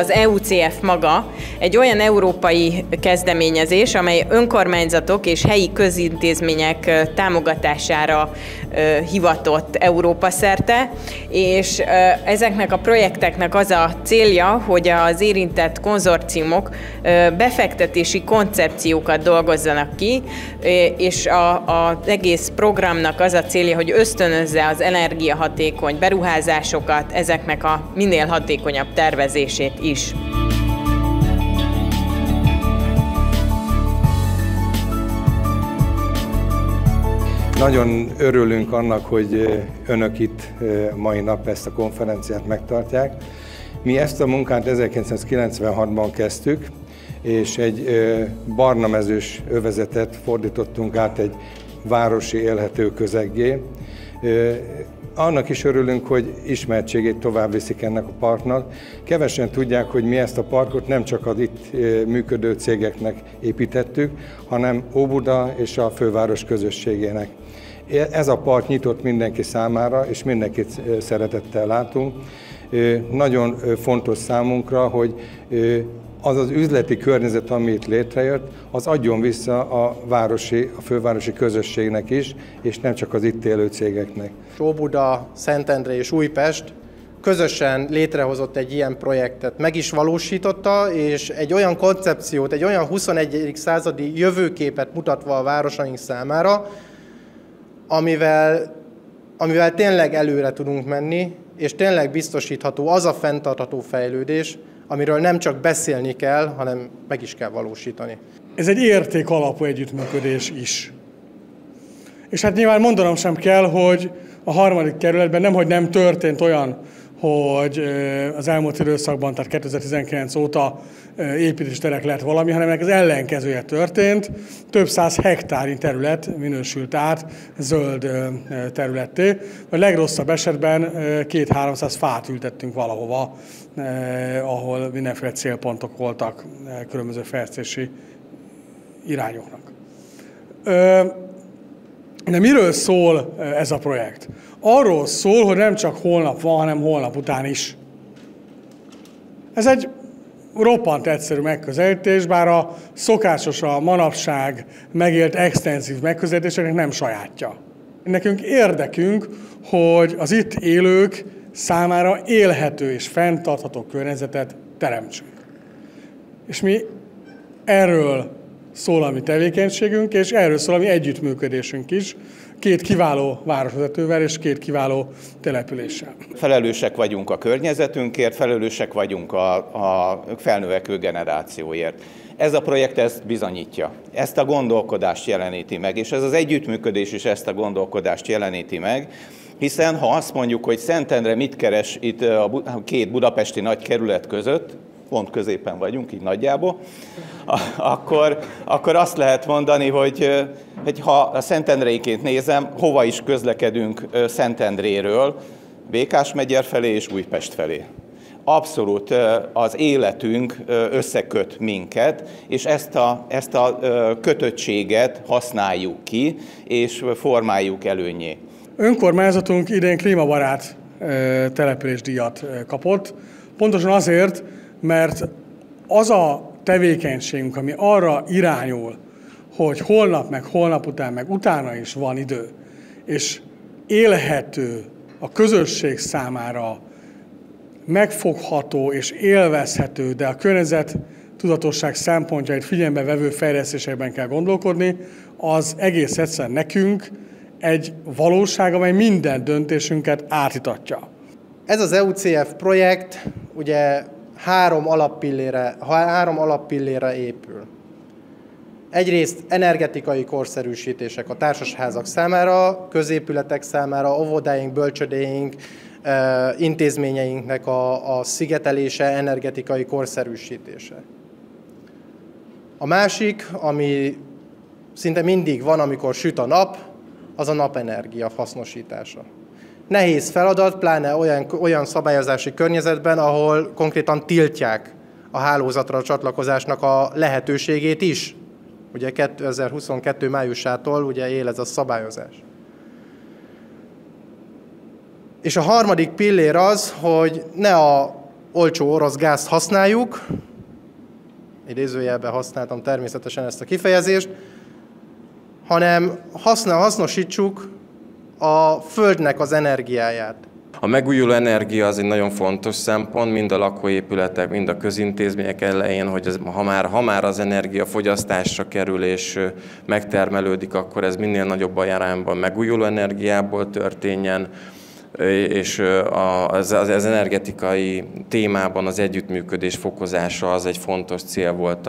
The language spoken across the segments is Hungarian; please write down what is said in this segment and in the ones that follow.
Az EUCF maga egy olyan európai kezdeményezés, amely önkormányzatok és helyi közintézmények támogatására hivatott Európa szerte, és ezeknek a projekteknek az a célja, hogy az érintett konzorciumok befektetési koncepciókat dolgozzanak ki, és az egész programnak az a célja, hogy ösztönözze az energiahatékony beruházásokat, ezeknek a minél hatékonyabb tervezését is. Nagyon örülünk annak, hogy önök itt mai nap ezt a konferenciát megtartják. Mi ezt a munkát 1996-ban kezdtük, és egy barnamezős övezetet fordítottunk át egy városi élhető közeggé. Annak is örülünk, hogy ismertségét tovább viszik ennek a parknak. Kevesen tudják, hogy mi ezt a parkot nem csak az itt működő cégeknek építettük, hanem Óbuda és a főváros közösségének. Ez a park nyitott mindenki számára, és mindenkit szeretettel látunk. Nagyon fontos számunkra, hogy az az üzleti környezet, ami itt létrejött, az adjon vissza a fővárosi közösségnek is, és nem csak az itt élő cégeknek. Óbuda, Szentendre és Újpest közösen létrehozott egy ilyen projektet, meg is valósította, és egy olyan koncepciót, egy olyan 21. századi jövőképet mutatva a városaink számára, amivel tényleg előre tudunk menni, és tényleg biztosítható az a fenntartható fejlődés, amiről nem csak beszélni kell, hanem meg is kell valósítani. Ez egy érték alapú együttműködés is. És hát nyilván mondanom sem kell, hogy a 3. kerületben nemhogy nem történt olyan, hogy az elmúlt időszakban, tehát 2019 óta építésterek lett valami, hanem ennek az ellenkezője történt. Több száz hektárnyi terület minősült át zöld területté. A legrosszabb esetben 200-300 fát ültettünk valahova, ahol mindenféle célpontok voltak különböző fejlesztési irányoknak. De miről szól ez a projekt? Arról szól, hogy nem csak holnap van, hanem holnap után is. Ez egy roppant egyszerű megközelítés, bár a szokásos, a manapság megélt extenzív megközelítéseknek nem sajátja. Nekünk érdekünk, hogy az itt élők számára élhető és fenntartható környezetet teremtsünk. És mi erről szól a mi tevékenységünk, és erről szól a mi együttműködésünk is, 2 kiváló városvezetővel és 2 kiváló településsel. Felelősek vagyunk a környezetünkért, felelősek vagyunk a felnövekvő generációért. Ez a projekt ezt bizonyítja, ezt a gondolkodást jeleníti meg, és ez az együttműködés is ezt a gondolkodást jeleníti meg, hiszen ha azt mondjuk, hogy Szentendre mit keres itt a 2 budapesti nagykerület között, pont középen vagyunk, így nagyjából, akkor azt lehet mondani, hogy ha a szentendreiként nézem, hova is közlekedünk Szentendréről, Békás-megyer felé és Újpest felé. Abszolút az életünk összeköt minket, és ezt a kötöttséget használjuk ki, és formáljuk előnyé. Önkormányzatunk idén klímabarát településdíjat kapott, pontosan azért, mert az a tevékenységünk, ami arra irányul, hogy holnap, meg holnap után, meg utána is van idő, és élhető, a közösség számára megfogható és élvezhető, de a környezet tudatosság szempontjait figyelembe vevő fejlesztésekben kell gondolkodni, az egész egyszerűen nekünk egy valóság, amely minden döntésünket átítatja. Ez az EUCF projekt ugye három alappillére épül. Egyrészt energetikai korszerűsítések a társasházak számára, középületek számára, óvodáink, bölcsödéink, intézményeinknek a szigetelése, energetikai korszerűsítése. A másik, ami szinte mindig van, amikor süt a nap, az a napenergia hasznosítása. Nehéz feladat, pláne olyan szabályozási környezetben, ahol konkrétan tiltják a hálózatra a csatlakozásnak a lehetőségét is. Ugye 2022. májusától ugye él ez a szabályozás. És a harmadik pillér az, hogy ne a olcsó orosz gázt használjuk, idézőjelben használtam természetesen ezt a kifejezést, hanem hasznosítsuk a Földnek az energiáját. A megújuló energia az egy nagyon fontos szempont, mind a lakóépületek, mind a közintézmények elején, hogy ha már az energia fogyasztásra kerül és megtermelődik, akkor ez minél nagyobb arányban megújuló energiából történjen, és az energetikai témában az együttműködés fokozása az egy fontos cél volt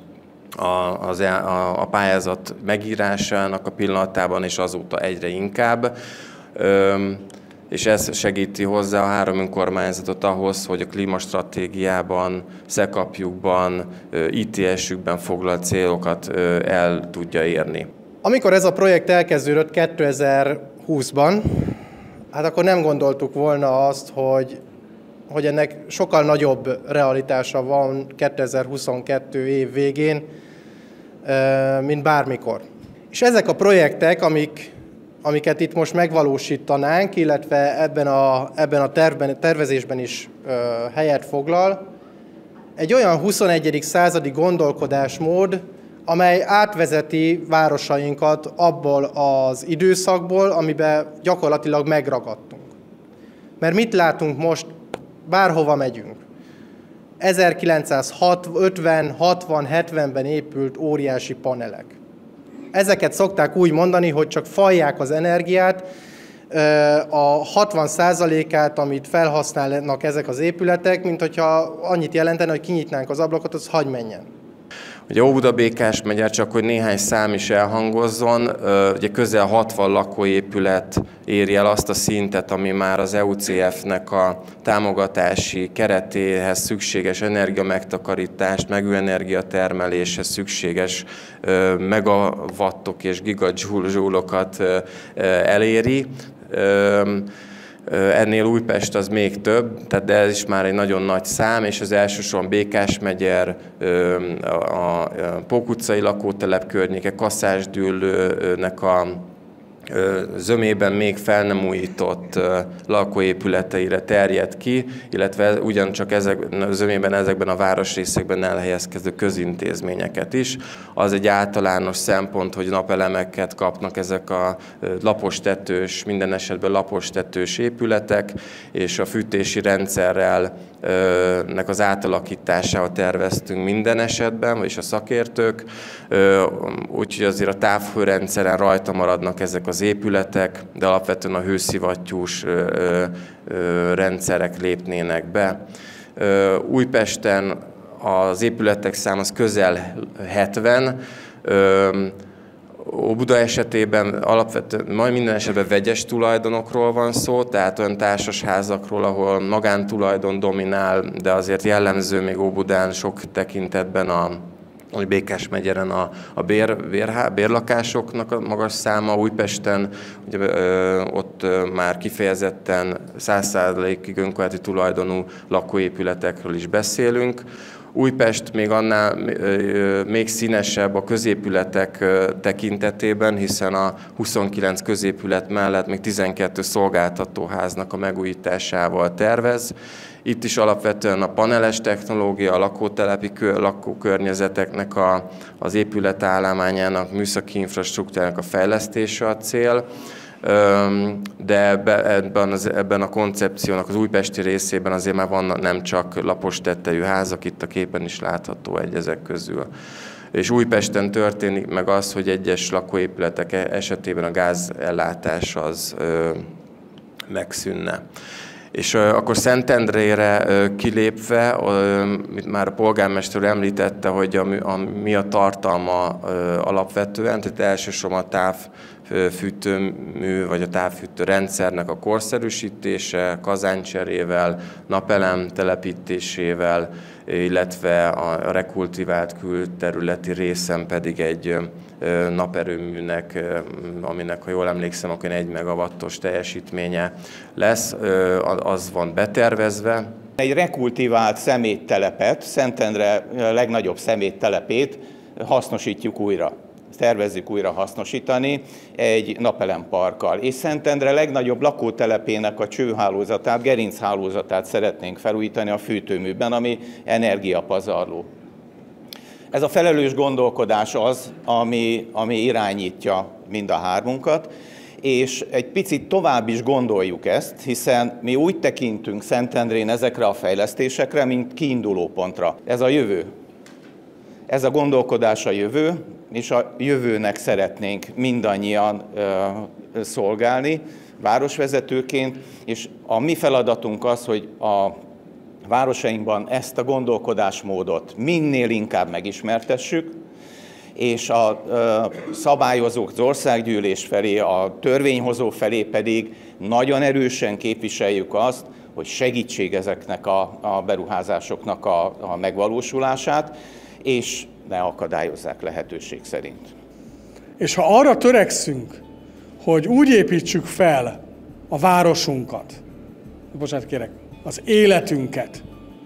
a pályázat megírásának a pillanatában, és azóta egyre inkább. És ez segíti hozzá a 3 önkormányzatot ahhoz, hogy a klímastratégiában, SZEKAP-jukban, ITS-jükben foglalt célokat el tudja érni. Amikor ez a projekt elkezdődött 2020-ban, hát akkor nem gondoltuk volna azt, hogy ennek sokkal nagyobb realitása van 2022 év végén, mint bármikor. És ezek a projektek, amiket itt most megvalósítanánk, illetve ebben a tervezésben is helyet foglal, egy olyan 21. századi gondolkodásmód, amely átvezeti városainkat abból az időszakból, amiben gyakorlatilag megragadtunk. Mert mit látunk most, bárhova megyünk? 1950, 60, 70-ben épült óriási panelek. Ezeket szokták úgy mondani, hogy csak falják az energiát, a 60%-át, amit felhasználnak ezek az épületek, mint hogyha annyit jelentene, hogy kinyitnánk az ablakot, az hagy menjen. Ugye Óbuda-Békás megye, csak hogy néhány szám is elhangozzon, ugye közel 60 lakóépület éri el azt a szintet, ami már az EUCF-nek a támogatási keretéhez szükséges energiamegtakarítást, megújuló energiatermeléshez szükséges megawattok és gigajoule-okat eléri. Ennél Újpest az még több, de ez is már egy nagyon nagy szám, és az elsősorban Békásmegyer, a Pók utcai lakótelep környéke, Kaszásdűlőnek a zömében még fel nem újított lakóépületeire terjed ki, illetve ugyancsak ezekben a városrészekben elhelyezkedő közintézményeket is. Az egy általános szempont, hogy napelemeket kapnak ezek a lapostetős, minden esetben lapostetős épületek, és a fűtési rendszerrel nek az átalakításával terveztünk minden esetben, vagyis a szakértők, úgyhogy azért a távhőrendszeren rajta maradnak ezek az épületek, de alapvetően a hőszivattyús rendszerek lépnének be. Újpesten az épületek száma az közel 70, Óbuda esetében alapvetően majd minden esetben vegyes tulajdonokról van szó, tehát olyan társasházakról, ahol magántulajdon dominál, de azért jellemző még Óbudán sok tekintetben hogy Békásmegyeren a bérlakásoknak a magas száma, Újpesten ugye, ott már kifejezetten 100%-ig önkormányzati tulajdonú lakóépületekről is beszélünk. Újpest még annál még színesebb a középületek tekintetében, hiszen a 29 középület mellett még 12 szolgáltatóháznak a megújításával tervez. Itt is alapvetően a paneles technológia, a lakótelepi lakókörnyezeteknek az épületállományának, műszaki infrastruktúrának a fejlesztése a cél. De ebben a koncepciónak az újpesti részében azért már vannak nem csak lapos tetejű házak, itt a képen is látható egy ezek közül. És Újpesten történik meg az, hogy egyes lakóépületek esetében a gázellátás az megszűnne. És akkor Szentendrére kilépve, már a polgármester említette, hogy mi a tartalma alapvetően, tehát elsősorban a távfűtőmű vagy a távfűtő rendszernek a korszerűsítése, kazáncserével, napelem telepítésével, illetve a rekultivált külterületi részen pedig egy naperőműnek, aminek, ha jól emlékszem, akkor 1 megawattos teljesítménye lesz, az van betervezve. Egy rekultivált szeméttelepet, Szentendre legnagyobb szeméttelepét hasznosítjuk újra. tervezzük újra hasznosítani egy napelemparkkal. És Szentendre legnagyobb lakótelepének a csőhálózatát, gerinchálózatát szeretnénk felújítani a fűtőműben, ami energiapazarló. Ez a felelős gondolkodás az, ami irányítja mind a hármunkat, és egy picit tovább is gondoljuk ezt, hiszen mi úgy tekintünk Szentendrén ezekre a fejlesztésekre, mint kiindulópontra. Ez a jövő. Ez a gondolkodás a jövő, és a jövőnek szeretnénk mindannyian szolgálni városvezetőként, és a mi feladatunk az, hogy a városainkban ezt a gondolkodásmódot minél inkább megismertessük, és a szabályozók, az országgyűlés felé, a törvényhozó felé pedig nagyon erősen képviseljük azt, hogy segítség ezeknek a beruházásoknak a megvalósulását, és ne akadályozzák lehetőség szerint. És ha arra törekszünk, hogy úgy építsük fel a városunkat, bocsánat kérek, az életünket,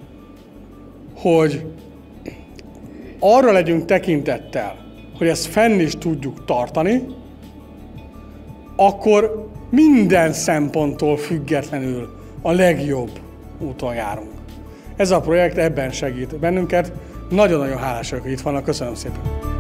hogy arra legyünk tekintettel, hogy ezt fenn is tudjuk tartani, akkor minden szemponttól függetlenül a legjobb úton járunk. Ez a projekt ebben segít bennünket. Nagyon-nagyon hálás vagyok, hogy itt vannak. Köszönöm szépen!